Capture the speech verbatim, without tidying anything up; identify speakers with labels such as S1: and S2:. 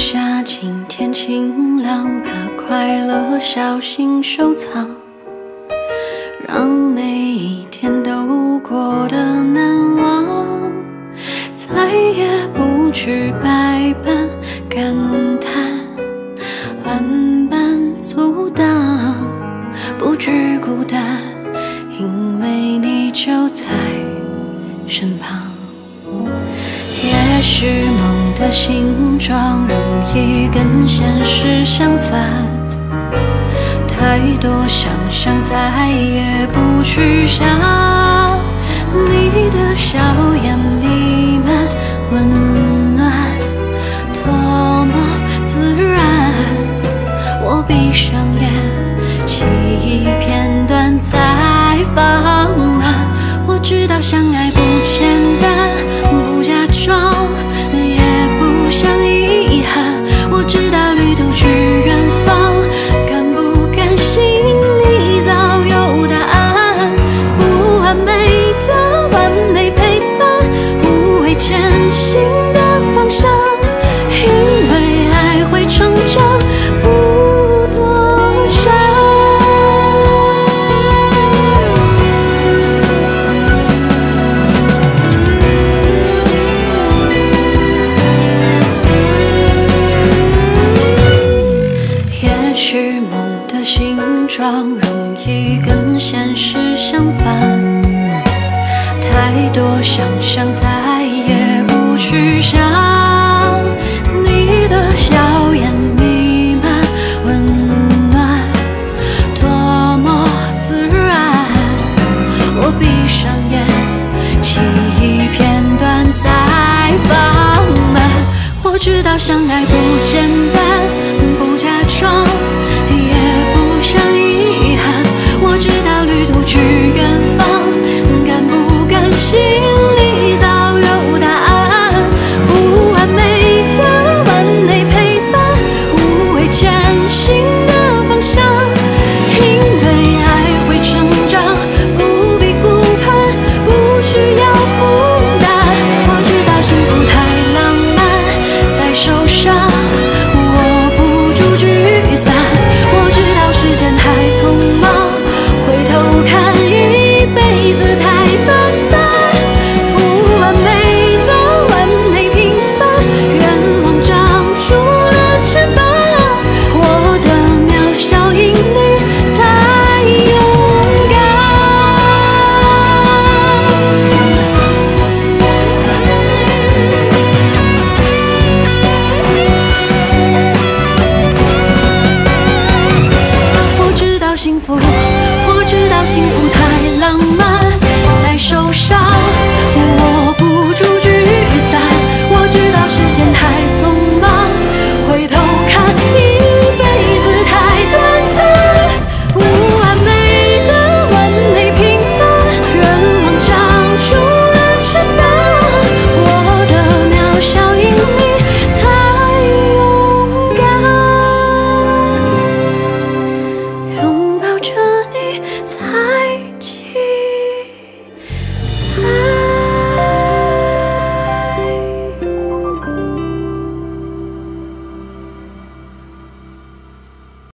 S1: 下今天晴朗，把快乐小心收藏，让每一天都过得难忘，再也不去百般感叹，万般阻挡，不惧孤单，因为你就在身旁。也许梦的形状容易跟现实相反，太多想象再也不去想，你的笑颜弥漫温暖，多么自然。我闭上眼，记忆片段在放慢。我知道相爱不简单，不假装，也不想遗憾。我知道旅途去远方，敢不敢心里早有答案。不完美的完美陪伴，无畏前行的方向，因为爱会成长，不躲闪。也许梦的形状容易跟现实相反，太多想象再也不去想，你的笑颜弥漫温暖，多么自然。我闭上眼，记忆片段在放慢。我知道相爱不简单，